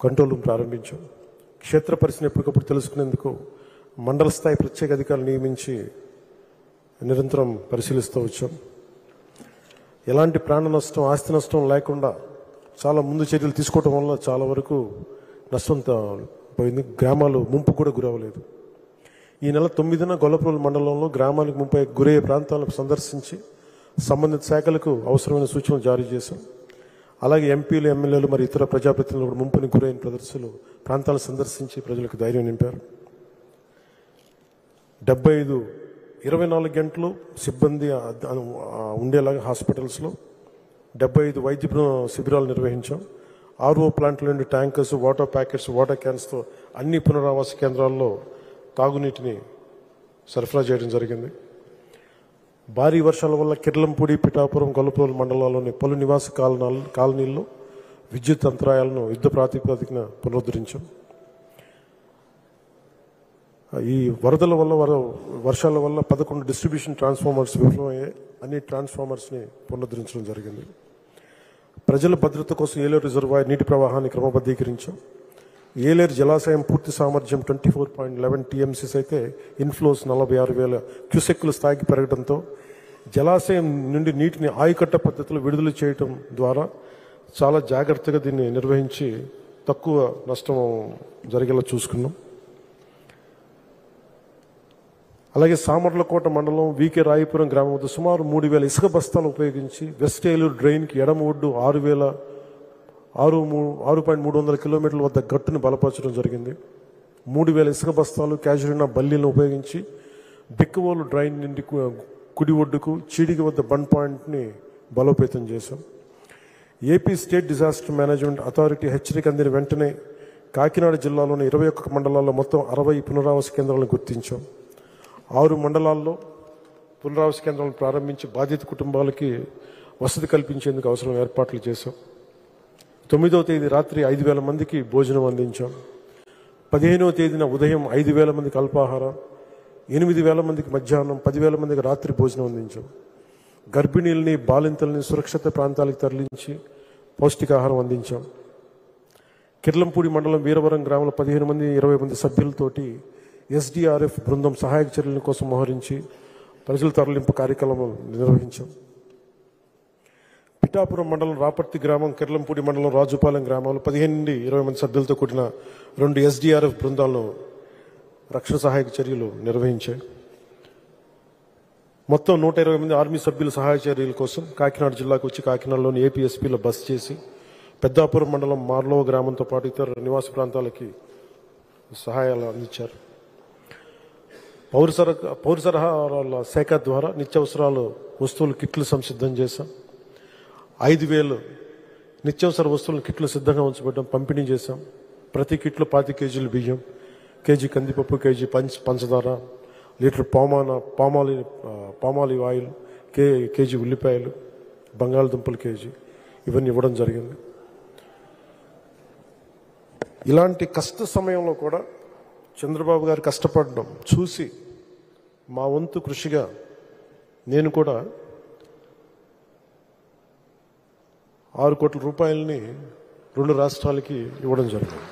Control room ప్రారంభించాం. క్షేత్ర పరిస్థితిని ఎప్పటికప్పుడు తెలుసుకునేందుకు మండల స్థాయి ప్రత్యేక అధికారులు నియమించి నిరంతరం పరిశీలిస్తూ వచ్చాం. ఎలాంటి ప్రాణ నష్టం, ఆస్తి నష్టం లేకుండా చాలా ముందు చర్యలు తీసుకోవడం వల్ల చాలా వరకు నష్టం పోయింది. గ్రామాలు ముంపు కూడా గురవలేదు. ఈ నెల 9న గొల్లప్రోలు మండలంలో గ్రామానికి ముంపై గురయ్యే ప్రాంతాలను సందర్శించి సంబంధిత శాఖలకు అవసరమైన సూచనలు జారీ చేశాం. అలాగే ఎంపీలు, ఎమ్మెల్యేలు మరి ఇతర ప్రజాప్రతినిధులు కూడా ముంపుని గురైన ప్రదర్శనలు ప్రాంతాలను సందర్శించి ప్రజలకు ధైర్యం నింపారు. 24 గంటలు సిబ్బంది ఉండేలాగా హాస్పిటల్స్లో 75 వైద్య శిబిరాలు నిర్వహించాం. ఆర్ఓ ప్లాంట్ల నుండి ట్యాంకర్స్, వాటర్ ప్యాకెట్స్, వాటర్ క్యాన్స్తో అన్ని పునరావాస కేంద్రాల్లో తాగునీటిని సరఫరా చేయడం జరిగింది. భారీ వర్షాల వల్ల కిర్లంపూడి, పిఠాపురం, గొల్లప్రోలు మండలాల్లోని పలు నివాస కాలనీల్లో విద్యుత్ అంతరాయాలను యుద్ధ ప్రాతిపదికన పునరుద్ధరించాం. ఈ వరదల వల్ల వర్షాల వల్ల 11 డిస్ట్రిబ్యూషన్ ట్రాన్స్ఫార్మర్స్ విఫలమయ్యాయి. అన్ని ట్రాన్స్ఫార్మర్స్ని పునరుద్ధరించడం జరిగింది. ప్రజల భద్రత కోసం ఏలేరు రిజర్వాయర్ నీటి ప్రవాహాన్ని క్రమబద్ధీకరించాం. ఏలేరు జలాశయం పూర్తి సామర్థ్యం 24.11 TMCs అయితే ఇన్ఫ్లోస్ 46,000 క్యూసెక్కుల స్థాయికి పెరగడంతో జలాశయం నుండి నీటిని ఆయకట్ట పద్ధతిలో విడుదల చేయడం ద్వారా చాలా జాగ్రత్తగా దీన్ని నిర్వహించి తక్కువ నష్టం జరిగేలా చూసుకున్నాం. అలాగే సామర్లకోట మండలం వీకే రాయపురం గ్రామం వద్ద సుమారు 3,000 ఇసుక బస్తాలు ఉపయోగించి వెస్ట్ ఏలూరు డ్రైన్కి ఎడమ ఒడ్డు 6,300 కిలోమీటర్ల వద్ద గట్టును బలపరచడం జరిగింది. 3,000 ఇసుక బస్తాలు, క్యాజురినా బల్లీలను ఉపయోగించి బిక్కవోలు డ్రైన్ నుండి కుడి ఒడ్డుకు చీడికి వద్ద బండ్ పాయింట్ని బలోపేతం చేశాం. AP state disaster management authority హెచ్చరిక అందిన వెంటనే కాకినాడ జిల్లాలోని 21 మండలాల్లో మొత్తం 60 పునరావాస కేంద్రాలను గుర్తించాం. 6 మండలాల్లో పునరావాస కేంద్రాలను ప్రారంభించి బాధిత కుటుంబాలకి వసతి కల్పించేందుకు అవసరం ఏర్పాట్లు చేశాం. 9వ తేదీ రాత్రి 5,000 మందికి భోజనం అందించాం. 15వ తేదీన ఉదయం 5,000 మందికి అల్పాహారం, 8,000 మందికి మధ్యాహ్నం, 10,000 మందికి రాత్రి భోజనం అందించాం. గర్భిణీల్ని, బాలింతల్ని సురక్షిత ప్రాంతాలకు తరలించి పౌష్టికాహారం అందించాం. కిర్లంపూడి మండలం వీరవరం గ్రామంలో 15 మంది 20 మంది సభ్యులతోటి SDRF బృందం సహాయక చర్యల కోసం మోహరించి ప్రజల తరలింపు కార్యక్రమం నిర్వహించాం. పిఠాపురం మండలం రాపర్తి గ్రామం, కిర్లంపూడి మండలం రాజుపాలెం గ్రామంలో 15 నుండి 20 మంది సభ్యులతో కూడిన 2 SDRF బృందాలను రక్షణ సహాయక చర్యలు నిర్వహించాయి. మొత్తం 120 మంది ఆర్మీ సభ్యుల సహాయ చర్యల కోసం కాకినాడ జిల్లాకు వచ్చి కాకినాడలోని APSPలో బస్ చేసి పెద్దాపురం మండలం మార్లో గ్రామంతో పాటు ఇతర నివాస ప్రాంతాలకి సహాయాలు అందించారు. పౌర సరఫరాల శాఖ ద్వారా నిత్యావసరాలు వస్తువులు కిట్లు సంసిద్ధం చేశాం. 5,000 నిత్యావసర వస్తువుల కిట్లు సిద్ధంగా ఉంచబడ్డం, పంపిణీ చేశాం. ప్రతి కిట్లో 25 కేజీలు బియ్యం, కేజీ కందిపప్పు, కేజీ పంచదార, లీటర్ పామాలివ్ ఆయిల్, కేజీ ఉల్లిపాయలు, బంగాళదుంపలు కేజీ, ఇవన్నీ ఇవ్వడం జరిగింది. ఇలాంటి కష్ట సమయంలో కూడా చంద్రబాబు గారు కష్టపడడం చూసి మా వంతు కృషిగా నేను కూడా 6 కోట్ల రూపాయలని 2 రాష్ట్రాలకి ఇవ్వడం జరిగింది.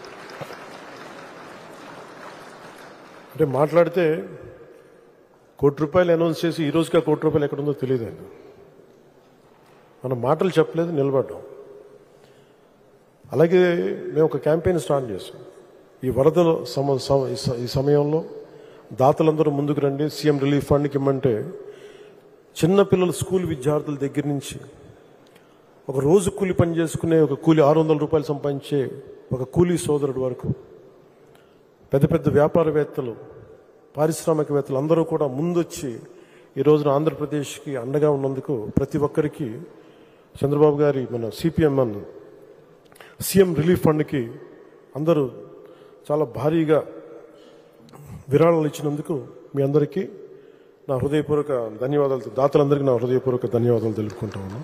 అంటే మాట్లాడితే ₹1 కోటి అనౌన్స్ చేసి ఈ రోజుకి ₹1 కోటి ఎక్కడుందో తెలియదండి. మనం మాటలు చెప్పలేదు, నిలబడ్డాం. అలాగే మేము ఒక క్యాంపెయిన్ స్టార్ట్ చేసాం. ఈ వరదల ఈ సమయంలో దాతలందరూ ముందుకు రండి, సీఎం రిలీఫ్ ఫండ్కి ఇమ్మంటే చిన్నపిల్లలు, స్కూల్ విద్యార్థుల దగ్గర నుంచి ఒక రోజు కూలి పని చేసుకునే ఒక కూలి ₹600 సంపాదించే ఒక కూలీ సోదరుడు వరకు పెద్ద పెద్ద వ్యాపారవేత్తలు, పారిశ్రామికవేత్తలు అందరూ కూడా ముందొచ్చి ఈ రోజున ఆంధ్రప్రదేశ్కి అండగా ఉన్నందుకు ప్రతి ఒక్కరికి చంద్రబాబు గారి మన సీఎం రిలీఫ్ ఫండ్కి అందరూ చాలా భారీగా విరాళాలు ఇచ్చినందుకు మీ అందరికీ నా హృదయపూర్వక ధన్యవాదాలు, దాతలందరికీ నా హృదయపూర్వక ధన్యవాదాలు తెలుపుకుంటా ఉన్నాను.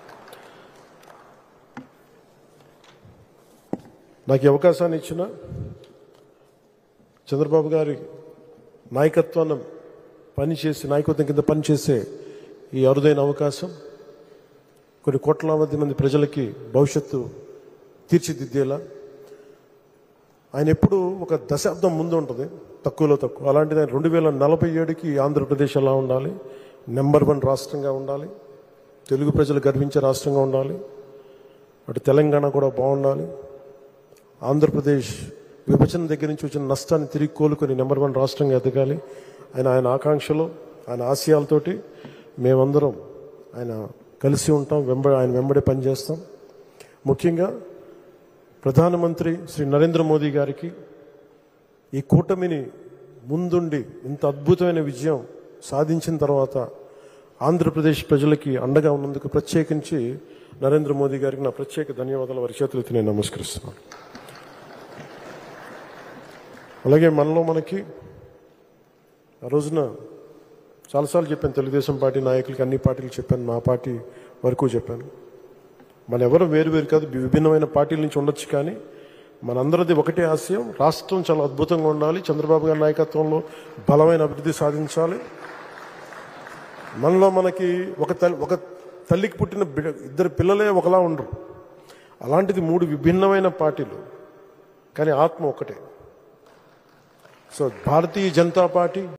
నాకు ఈ అవకాశాన్ని ఇచ్చిన చంద్రబాబు గారి నాయకత్వం కింద పనిచేసే ఈ అరుదైన అవకాశం కొన్ని కోట్లాది మంది ప్రజలకి భవిష్యత్తు తీర్చిదిద్దేలా ఆయన ఎప్పుడు ఒక దశాబ్దం ముందు ఉంటుంది, తక్కువలో తక్కువ. అలాంటిది ఆయన 2047కి ఆంధ్రప్రదేశ్ ఎలా ఉండాలి, నెంబర్ 1 రాష్ట్రంగా ఉండాలి, తెలుగు ప్రజలు గర్వించే రాష్ట్రంగా ఉండాలి, అటు తెలంగాణ కూడా బాగుండాలి, ఆంధ్రప్రదేశ్ విభజన దగ్గర నుంచి వచ్చిన నష్టాన్ని తిరిగి కోలుకొని నెంబర్ 1 రాష్ట్రంగా ఎదగాలి. ఆయన ఆకాంక్షలు, ఆయన ఆశయాలతోటి మేమందరం ఆయన కలిసి ఉంటాం, ఆయన వెంబడే పనిచేస్తాం. ముఖ్యంగా ప్రధానమంత్రి శ్రీ నరేంద్ర మోదీ గారికి ఈ కూటమిని ముందుండి ఇంత అద్భుతమైన విజయం సాధించిన తర్వాత ఆంధ్రప్రదేశ్ ప్రజలకి అండగా ఉన్నందుకు ప్రత్యేకించి నరేంద్ర మోదీ గారికి నా ప్రత్యేక ధన్యవాదాలు వారి చేతులెత్తి నేను నమస్కరిస్తున్నాను. అలాగే మనకి ఆ రోజున చాలాసార్లు చెప్పాను, తెలుగుదేశం పార్టీ నాయకులకి అన్ని పార్టీలు చెప్పాను, మా పార్టీ వరకు చెప్పాను. మన ఎవరు వేరు కాదు, విభిన్నమైన పార్టీల నుంచి ఉండొచ్చు, కానీ మనందరిది ఒకటే ఆశయం, రాష్ట్రం చాలా అద్భుతంగా ఉండాలి, చంద్రబాబు గారి నాయకత్వంలో బలమైన అభివృద్ధి సాధించాలి. మనకి ఒక తల్లికి పుట్టిన 2 పిల్లలే ఒకలా ఉండరు. అలాంటిది 3 విభిన్నమైన పార్టీలు, కానీ ఆత్మ ఒకటే. So Bharatiya Janata party